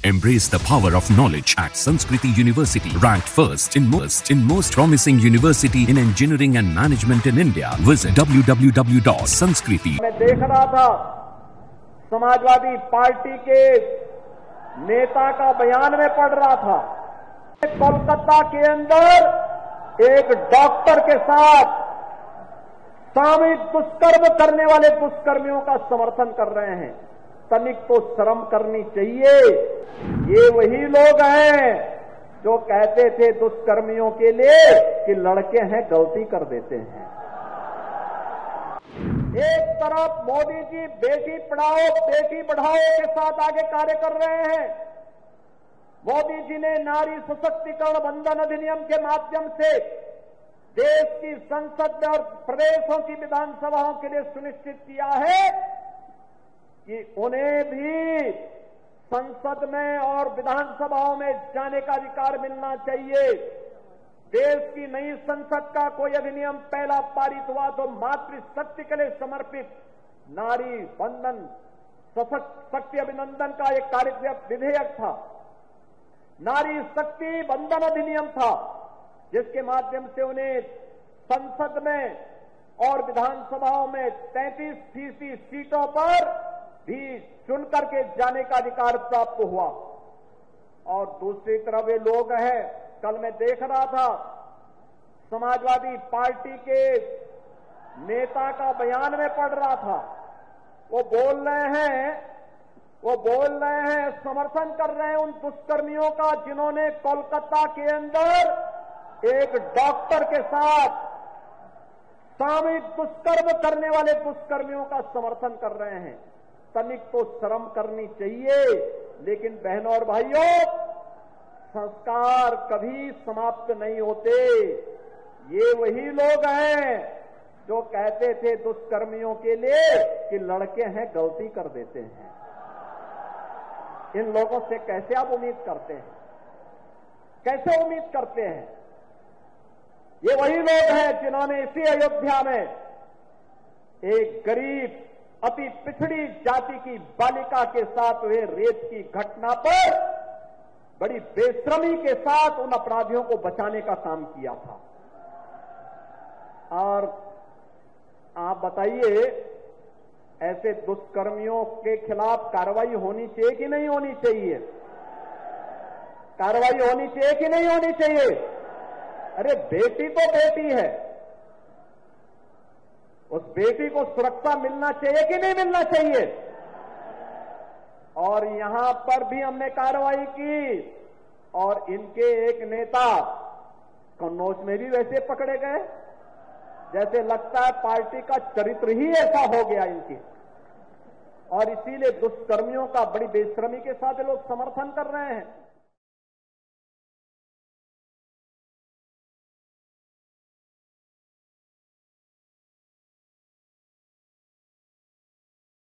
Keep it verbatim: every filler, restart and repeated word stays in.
Embrace the power of knowledge at Sanskriti University, ranked first in most in most promising university in engineering and management in India. Visit w w w dot sanskriti. मैं देख रहा था Samajwadi party के नेता का बयान में पढ़ रहा था। कोलकाता के अंदर एक डॉक्टर के साथ सामूहिक दुष्कर्म करने वाले दुष्कर्मियों का समर्थन कर रहे हैं। तनिक तो शर्म करनी चाहिए। ये वही लोग हैं जो कहते थे दुष्कर्मियों के लिए कि लड़के हैं गलती कर देते हैं। एक तरफ मोदी जी बेटी पढ़ाओ बेटी बढ़ाओ के साथ आगे कार्य कर रहे हैं। मोदी जी ने नारी सशक्तिकरण बंधन अधिनियम के माध्यम से देश की संसद में और प्रदेशों की विधानसभाओं के लिए सुनिश्चित किया है कि उन्हें भी संसद में और विधानसभाओं में जाने का अधिकार मिलना चाहिए। देश की नई संसद का कोई अधिनियम पहला पारित हुआ तो मातृशक्ति के लिए समर्पित नारी बंधन शक्ति अभिनंदन का एक कार्य विधेयक था। नारी शक्ति बंधन अधिनियम था जिसके माध्यम से उन्हें संसद में और विधानसभाओं में तैंतीस फीसदी सीटों पर भी चुन करके जाने का अधिकार प्राप्त हुआ। और दूसरी तरफ ये लोग हैं, कल मैं देख रहा था समाजवादी पार्टी के नेता का बयान में पढ़ रहा था। वो बोल रहे हैं वो बोल रहे हैं समर्थन कर रहे हैं उन दुष्कर्मियों का जिन्होंने कोलकाता के अंदर एक डॉक्टर के साथ सामूहिक दुष्कर्म करने वाले दुष्कर्मियों का समर्थन कर रहे हैं। तनिक तो शर्म करनी चाहिए। लेकिन बहनों और भाइयों, संस्कार कभी समाप्त नहीं होते। ये वही लोग हैं जो कहते थे दुष्कर्मियों के लिए कि लड़के हैं गलती कर देते हैं। इन लोगों से कैसे आप उम्मीद करते हैं? कैसे उम्मीद करते हैं? ये वही लोग हैं जिन्होंने इसी अयोध्या में एक गरीब अति पिछड़ी जाति की बालिका के साथ हुए रेप की घटना पर बड़ी बेशर्मी के साथ उन अपराधियों को बचाने का काम किया था। और आप बताइए, ऐसे दुष्कर्मियों के खिलाफ कार्रवाई होनी चाहिए कि नहीं होनी चाहिए? कार्रवाई होनी चाहिए कि नहीं होनी चाहिए? अरे बेटी तो बेटी है, उस बेटी को सुरक्षा मिलना चाहिए कि नहीं मिलना चाहिए? और यहां पर भी हमने कार्रवाई की और इनके एक नेता कन्नौज में भी वैसे पकड़े गए, जैसे लगता है पार्टी का चरित्र ही ऐसा हो गया इनके। और इसीलिए दुष्कर्मियों का बड़ी बेशर्मी के साथ लोग समर्थन कर रहे हैं।